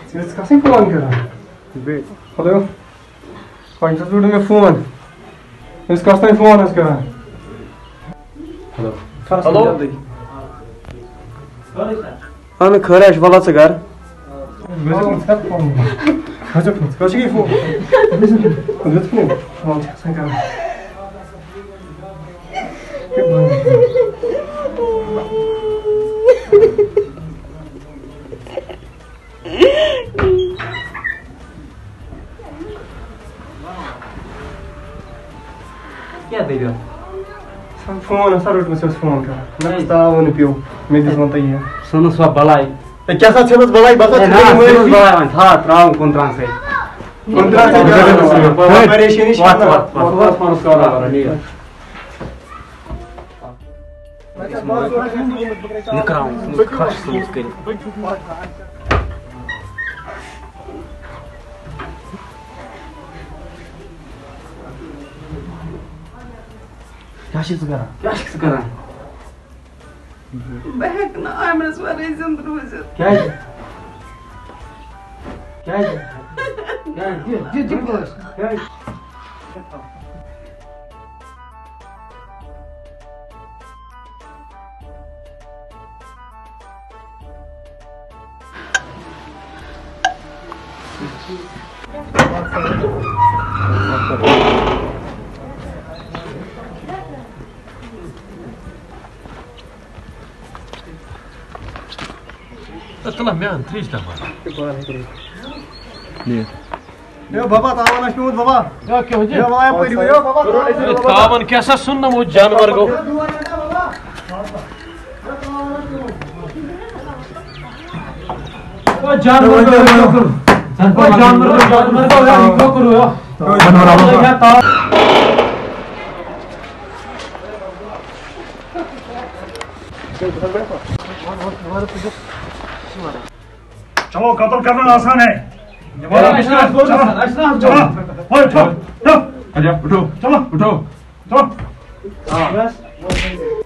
Jetzt kannst du phone करा hello कौन सा जुड़ में फोन इस कस्ता फोन है करा हेलो हेलो अन खरश वाला से घर वैसे कौन सा फोन अच्छा कैसे की फोन वैसे फोन से करा क्या दे रहे हो? फोन है सर उठ फोन का मैं ताऊ ने पियो मैं दिस बनता ही है सुनो सब बलाई क्या सा छेबस बलाई बता छेबस बलाई था त्राउ कोंत्रान से परेशानी वाट मानुस का वाला नहीं निकराऊं खास सोच के क्या चीज़ करा बहक ना आमरस वाले जिंदर वजह क्या जी बस क्या طلع ميان تريش دفع ليه يا بابا تعاون شنو بابا يا كيف جيت يا بابا يا بابا تعاون كاسا سنة مو جانور جو جانور करो यार चलो कत्ल करना आसान है चलो उठो चलो